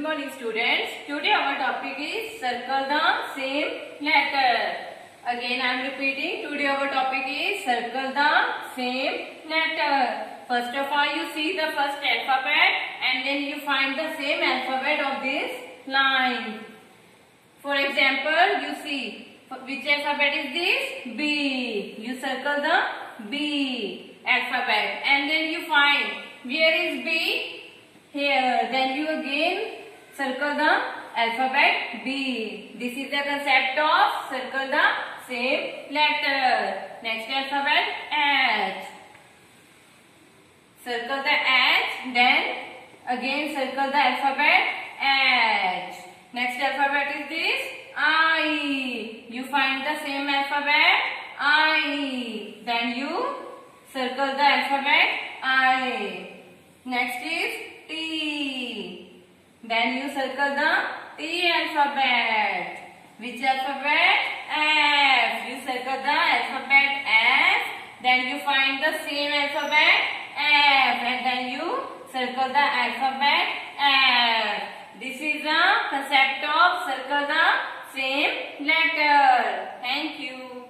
morning students. Today our topic is circle the same letter. Again I am repeating. Today our topic is circle the same letter. First of all you see the first alphabet and then you find the same alphabet of this line. For example you see which alphabet is this? B. You circle the B alphabet and then you find where is B? Here. Then you again circle the alphabet B. This is the concept of circle the same letter. Next alphabet H. Circle the H. Then again circle the alphabet H. Next alphabet is this I. You find the same alphabet I. Then you circle the alphabet I. Next is T. Then you circle the T alphabet. Which alphabet? F. You circle the alphabet F. Then you find the same alphabet F. And then you circle the alphabet F. This is the concept of circle the same letter. Thank you.